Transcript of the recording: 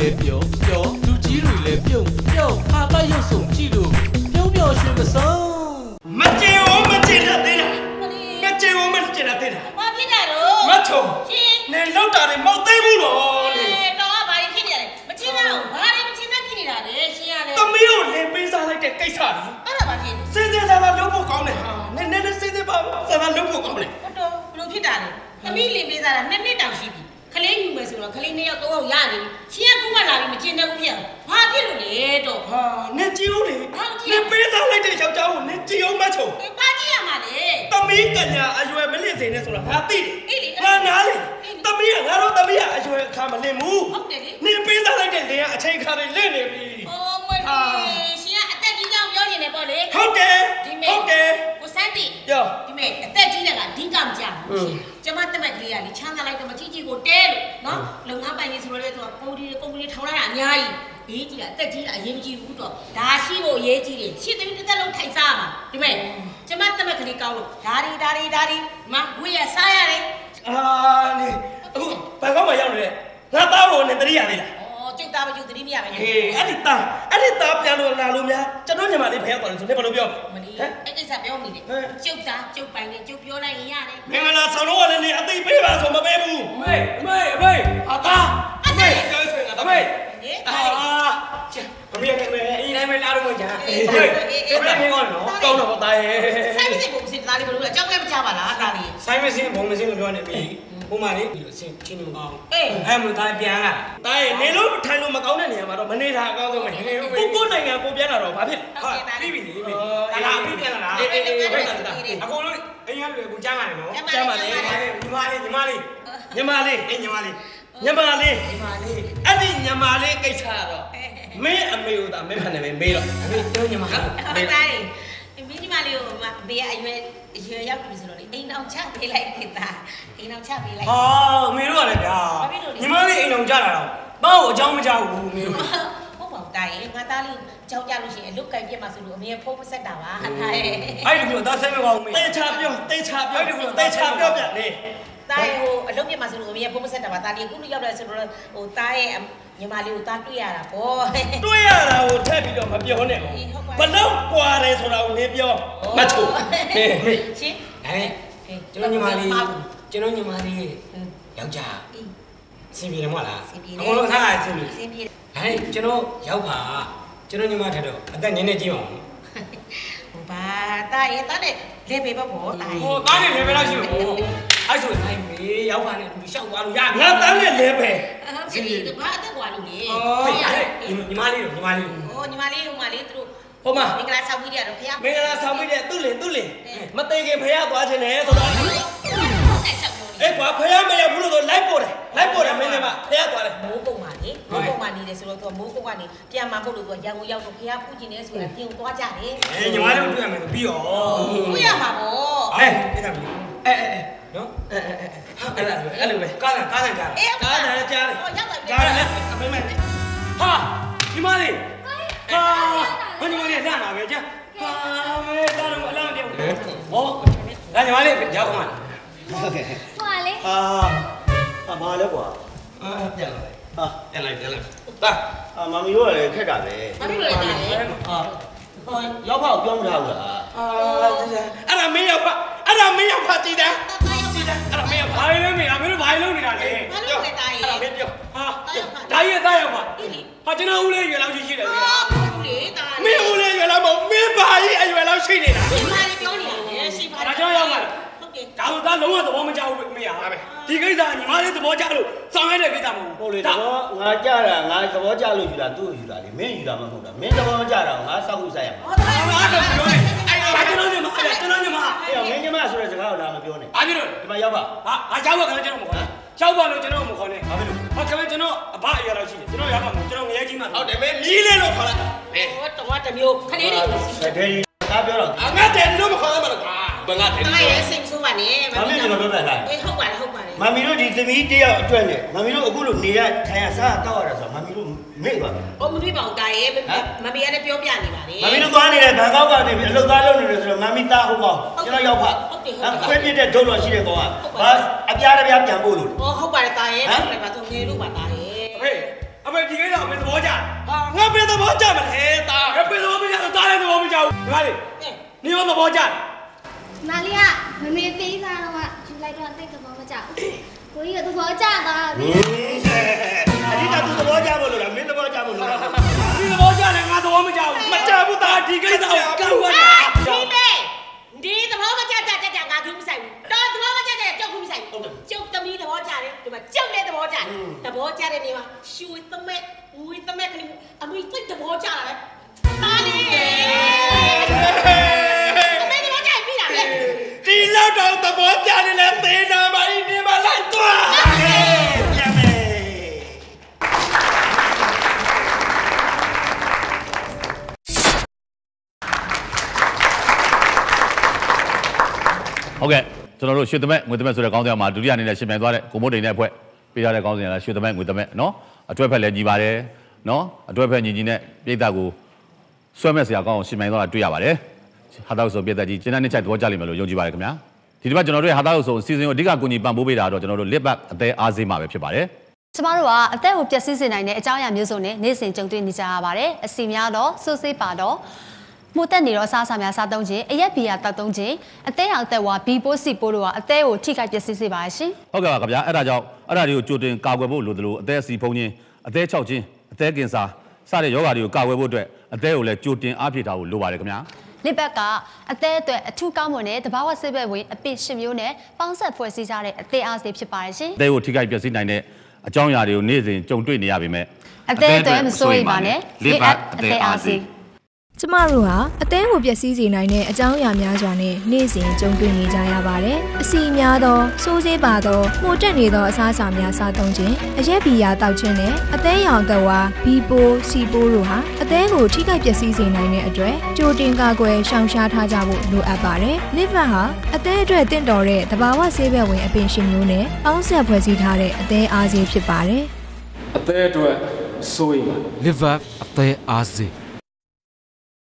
လည်းပြောလူကြီးတွေလည်းပြုံဟာတရုပ်ဆောင်ကြည့်လို့ပြုံးရွှင်မဆုံးမကြေဝမကြေတတ်သေးလားမကြေဝမကြေတတ်သေးလားဘာဖြစ်တာတော့မထုံနေလောက်တာတွေမောက်သိဘူးတော့လေတော့ကဘာဖြစ်နေလဲမချင်းတော့ဘာတွေမချင်းသက်ဖြစ်နေတာလဲရှင်းရလဲသမီးကိုလင်းပေးစားလိုက်တဲ့ကိစ္စလေအဲ့ဒါဘာဖြစ်စင်စားစားလုပ်ဖို့ကောင်းတယ်ဟာနည်းနည်းစင်စားပါစားလုပ်ဖို့ကောင်းတယ်ဟုတ်တော့ဘလို့ဖြစ်တာလဲသမီးလင်းပေးစားတာ2နှစ်တောင်ရှိပြီခလေးယူမယ်ဆိုတော့ခလေး2ယောက်3ယောက်ရနေပြီချင်းကကူးမှလာပြီးမချင်းတဲ့ဘူးဖြစ်ဘာဖြစ်လို့လဲတော့ဟာနင်ကြည့်ဦးလေနင်ပေးစားလိုက်တဲ့ယောက်ျားကိုနင်ကြည့်အောင်မချုံဘာကြည့်ရမှာလဲသမီးကညာအရွယ်မလင့်စေနဲ့ဆိုတာငါသိတယ်ငါနားလေသမီးကငါတို့သမီးကအရွယ်အခါမလင့်ဘူးဟုတ်တယ်လေနင်ပေးစားလိုက်တဲ့လင်ကအချိန်ခါတွေလင့်နေပြီအော်မလေးရှင်ကအသက်ကြီးကြောင်ပြောနေတယ်ပေါ့လေဟုတ်တယ်ဟုတ်တယ်ကိုစန်းတီပြောဒီမဲ့အသက်ကြီးတဲ့ကအဓိကမကြဘူးကျမတက်မက်ကလေးကလေချမ်းသာလိုက်တော့မကြီးကြီးကိုတဲလို့နော်လုံငန်းပိုင်လေးဆိုတော့လေသူကကုမ္ပဏီထောင်လာတာအများကြီးဘေးကြီးကအသက်ကြီးတာအရေးမကြီးဘူးတော့ဒါရှိဖို့အရေးကြီးတယ်ရှစ်သမီးတစ်သက်လုံးထိုင်စားမှာဒီမဲ့ကျမတက်မက်ကလေးကောင်းလို့ဒါဒီမဝေးရစားရတယ်အာလေအခုဘာကောင်းမှရောက်နေလဲငါသားကိုနဲ့တရိယာလေးလားကျုပ်သားမကျုပ်သတိမရပဲဟေးအဲ့ဒီသားပြန်လို့လာလို့များကျွန်တော်ညီမလေးဖျက်သွားတယ်ဆိုနေဘာလို့ပြောမလီအဲ့ကိစ္စပြောနေတယ်ကျုပ်သားကျုပ်ပိုင်နဲ့ကျုပ်ပြောလိုက်ရင်ရတယ်မင်္ဂလာဆောင်တော့လည်းနေအသိပေးပါဆိုမပေးဘူးအမေအသားအမေပြောဆွေးငါအမေအမေကလည်းအေးတိုင်းပဲလာတော့မှကြာအေးဘယ်မင်းကောင်းနော်ကောင်းတော့သားရဲ့ဆိုင်မစင်ဘုံစင်သားလေးဘလို့လဲကြောက်လည်းမကြပါလားသားလေးဆိုင်မစင်ဘုံမစင်လို့ပြောနေပြီဟိုမှာလေပြီးတော့ချင်းနေမကောင်းအဲ့မသားပြန်လာတာရဲ့နေလို့ထိုင်လို့မကောင်းတဲ့နေရာမှာတော့မနေတာအကောင်းဆုံးပဲကိုနိုင်ငံကိုပြန်လာတော့ဘာဖြစ်ဟုတ်ပြီးပြီလေဒါလာပြီးပြန်လာတာအေးအခုလို့အရင်ကလူကိုကြားရတယ်နော်ကြားပါလေညီမလေးအဲ့ဒီညီမလေးကိစ္စတော့မင်းအမေကိုသာမင်းဖန်နေပဲမေးတော့အမေတို့ညီမဟုတ်တယ်မင်းညီမလေးကိုဘေးကအရွယ်ရောက်ပြီဆိုတော့လေအိမ်အောင်ချပေးလိုက်တဲ့သားအိမ်အောင်ချပေးလိုက်ဟာအမေတို့ကလည်းဗျာညီမလေးအိမ်အောင်ချလာတော့ဘာကိုအကြောင်းမကြောက်ဘူးမင်းတို့ဟုတ်ပါဘူးတာရဲ့ငါသားလေးကြောက်ကြလို့ရှိရင်အလုတ်ကြိုက်ပြတ်မှာဆိုလို့အမေဖုန်းမဆက်တာပါဟာတာရဲ့အဲ့ဒီလိုသားဆက်မကောင်းမေးတေချာပြောအဲ့ဒီလိုတေချာပြောပြနေတာရဲ့ဟိုအလုတ်ပြတ်မှာဆိုလို့အမေဖုန်းမဆက်တာပါတာလေးအခုလူရောက်တယ်ဆိုတော့ဟိုတာရဲ့ညီမလေးကိုတာတွေ့ရတာပေါ့တွေ့ရတာကိုထပ်ပြီးတော့မပြောနဲ့ဘလောက်ကွာတယ်ဆိုတာကိုနေပြောမချိုရှင်ကျွန်တော်ညီမလေးယောက်ျားစင်ပြေတယ်မဟုတ်လားအကုန်လုံးစားရစင်ပြေကျွန်တော်ရောက်ပါကျွန်တော်ညီမထက်တော့အသက်နည်းနည်းကြီးအောင်ဟိုဘာတာရဲ့တာနဲ့လေပေပေါ့တာရဲ့ဟိုတာနဲ့လေပေလောက်ရှိဘူးအဲ့ဆိုနိုင်မေးရောက်ပါနဲ့လူလျှောက်သွားလို့ရငါတာနဲ့လေပေစင်ပြေဘာအသက်ကွာလို့လေညီမလေးဟိုညီမလေးသူတို့ဟိုမှာမင်္ဂလာဆောင်ပြီးရတော့ဖះမင်္ဂလာဆောင်ပြီးတဲ့သူ့လင်မသိခင်ဖះသွားခြင်းနဲ့ဆိုတော့အဲ့ကွာဖះမရဘူးလို့လိုက်ပို့တယ်မင်းကမဖះသွားတယ်မိုးကုံပါလေမိုးကုံပါနေတယ်ဆိုတော့သူကမိုးကုံကနေပြန်มาဖို့လို့သူကရန်ကုန်ရောက်တော့ဖះပူကျင်နေဆိုတာပြင်ကိုသွားကြတယ်ညီမလေးတို့တွေ့ရမယ်ဆိုပြီးရောတွေ့ရမှာပေါ့ပြတာပြီနော်အဲ့လိုပဲကားတယ်ကြားတယ်ကြားတယ်အမေဟာညီမလေးဟာဘာညီမလေးလာပဲကြာဟာမဲတားလို့အလောင်းပြောဟောဒါညီမလေးရောက်ခမဟုတ်ကဲ့ဟွာလေဘာလဲကွာပြန်လာပြန်လိုက်တာမမီတို့ကလည်းခက်တာပဲမမီတို့လည်းတာလေရောက်ဖောက်ပြောမထားဘူးလားအဲ့ဒါမင်းရောက်ဖကြည့်တယ်အဲ့ဒါမင်းရောက်ဖဘာလဲမင်းတို့ဘာလုပ်နေတာလဲဘာလုပ်နေတာလဲမင်းပြောဟာဒါရဲ့တာရောက်ပါဟာကျွန်တော်ဦးလေးရွယ်လောက်ရှိတယ်ဗျာဦးလေးတာမင်းဦးလေးရွယ်လောက်မဟုတ်မင်းဘာကြီးအရွယ်လောက်ရှိနေတာရှင်ဘာလေးပြောနေတာလဲရှင်ဘာဒါကြောင့်ရောက်လာဒါဆိုသားလုံးဝသဘောမကျဘူးမရပါပဲဒီကိစ္စညီမလေးသဘောကျလို့ဆောင်ရတဲ့ကိစ္စမဟုတ်ဘူးဟုတ်လေသဘောငါကြတာငါသဘောကျလို့ယူတာသူ့ကိုယူတာလေမင်းယူတာမဟုတ်တာမင်းသဘောမကျတာငါစောက်ခုဆိုင်ရမှာဟုတ်တယ်အဲ့ဒါပြောနေအဲ့ကျွန်တော်ညီမအေးမင်းညီမဆိုတဲ့စကားကိုလာမပြောနဲ့ဘာဖြစ်လို့ဒီမှာရောက်ပါဟာရောက်ပါခင်ဗျကျွန်တော်မခေါ်နဲ့ရောက်ပါလို့ကျွန်တော်မခေါ်နဲ့ဘာဖြစ်လို့ဟာခင်ဗျကျွန်တော်အဘအရာလောက်ရှိတယ်ကျွန်တော်ရောက်ပါမယ်ကျွန်တော်ငရဲကြီးမှဟုတ်တယ်မင်းမီးလေးလို့ခေါ်လိုက်ဟောတော့တမျိုးခလေးလေးဒယ်ဒီကားပြောတော့ငါတယ်လို့မခေါ်ရမှာကွာဘယ်ငါတယ်တာရဲ့စိတ်ဆိုးပါနဲ့မမီကျွန်တော်ပြောပြလိုက်ဟုတ်ပါတယ်မမီတို့ဒီသမီးတယောက်အတွက်နဲ့မမီတို့အခုလိုနေရထိုင်ရစားတောက်ရတာဆိုမမီတို့မေ့သွားတယ်။အော်မတွေ့ပါဘူးတာရဲ့မမီကလည်းပြောပြနေပါလေ။မမီတို့သွားနေတဲ့ဘန်ကောက်ကနေပြီးအလုပ်သားလုပ်နေတယ်ဆိုတော့မမီသားဟုတ်ပါကျွန်တော်ရောက်ပါခွဲပြစ်တဲ့ဒုတ်တော်ရှိတဲ့ကောင်ကဘာအပြားတပြားပြန်ပို့လို့။အော်ဟုတ်ပါတယ်တာရဲ့ဟုတ်တယ်ပါသူငယ်လို့ပါတာရဲ့။ဟေး阿妹几个人没得包家，我没得包家嘛，嘿大，我没得包家，当然得包家，对吧？你有得包家？ 哪里啊？妹妹背上了嘛，就来个那个包家，我有得包家的。 你家都包家不了，没得包家不了。 你得包家呢，俺都我们家，没家不大，几个人干我呢？ 弟妹，你得包家，俺都不晒，到得包家就不晒，就得米得包家的，对吧？就来得包家，得包家的你嘛，修得咩？会得咩？你阿妹真得包家了呗？哪里？得咩得包家去哪里？ 你老张得包家的来对上嘛，你们来做。 OK， ကျွန်တော်တို့ရွှေသမက်ငွေသမက်ဆိုတဲ့ခေါင်းစဉ်မှာဒုတိယအနေနဲ့ရှင်းပြသွားတဲ့ကိုမိုးတိန်နဲ့အဖွဲ့ပေးထားတဲ့ခေါင်းစဉ်ကရွှေသမက်ငွေသမက်နော်အတွဲဖက်လည်းညီပါတယ်နော်အတွဲဖက်ညီနဲ့ပြည်သက်ကိုဆွဲမဲ့ဆရာကောင်းအောင်ရှင်းပြသွားတာတွေ့ရပါတယ်ဟာတောက်ဆိုပြည်သက်ကြီးကျင်းတဲ့နှစ်ချိုက်သဘောကျလိမ့်မယ်လို့ယုံကြည်ပါတယ်ခင်ဗျာဒီတစ်ပတ်ကျွန်တော်တို့ရဲ့ဟာတောက်ဆိုအစီအစဉ်ကိုအဓိကကူညီပံ့ပိုးပေးတာတော့ကျွန်တော်တို့ lip back အသေးအားစေးမှာပဲဖြစ်ပါတယ်ကျမတို့ကအသက်ကိုပျက်စီးစေနိုင်တဲ့အကြောင်းအရာမျိုးစုံနဲ့နေ့စဉ်ကြုံတွေ့နေကြရပါတယ်အစီများတော့စိုးစေးပါတော့မှုတက်နေတော့စားများစားသုံးခြင်းအရက်ဘီယာတောက်သုံးခြင်းအသေးအောင်သက်ဝါဘီပိုးစီပိုးတို့ကအသေးကိုထိခိုက်ပျက်စီးစေပါရှင်ဟုတ်ကဲ့ပါခင်ဗျာအဲ့ဒါကြောင့်အဲ့ဒါတွေကိုကြိုတင်ကာကွယ်ဖို့လိုသလိုအသေးအစီဖုံးခြင်းအသေးချောက်ခြင်းအသေးကင်ဆာစတဲ့ယောဂါတွေကိုကာကွယ်ဖို့အတွက်အသေးကိုလည်းကြိုတင်အားဖြည့်ထားဖို့လိုပါတယ်ခင်ဗျာလစ်ဘက်ကအသေးအတွက်အထူးကောင်းမွန်တဲ့တဘာဝဆေးဘက်ဝင်အပင်ရှင်မျိုးနဲ့ပေါင်းဆက်ဖွဲ့စည်းကြတဲ့အသေးအားစေးဖြစ်ပါတယ်ရှင်အသေးကိုထိခိုက်ပျက်စီးနိုင်တဲ့အကြောင်းအရာတွေကိုနေ့စဉ်ကြုံတွေ့နေရပေမဲ့အသေးအတွက်မစိုးရိမ်ပါနဲ့လစ်ဘက်အသေးအားစေးကျမတို့ဟာအသေးကိုပျက်စီးစေနိုင်တဲ့အကြောင်းအရာများစွာနဲ့နေ့စဉ်ကြုံတွေ့နေကြရပါတယ်။အစီများသောစိုးစေးပါသောမှုတက်နေသောအစားအစာများစားသုံးခြင်းအရက်ဘီယာတောက်ခြင်းနဲ့အသေးရောင်သက်ဝါဘီပိုးစီပိုးတို့ဟာအသေးကိုထိခိုက်ပျက်စီးစေနိုင်တဲ့အတွက်ကြိုတင်ကာကွယ်ရှောင်ရှားထားကြဖို့လိုအပ်ပါတယ်။လစ်ဗတ်ဟာအသေးအတွက်တင့်တော်တဲ့တဘာဝဆေးဘက်ဝင်အပင်ရှင်မျိုးနဲ့ပေါင်းဆက်ဖွဲ့စည်းထားတဲ့အသေးအားစေးဖြစ်ပါတယ်။အသေးအတွက်စိုးရိမ်ပါ liver အသေးအားစေး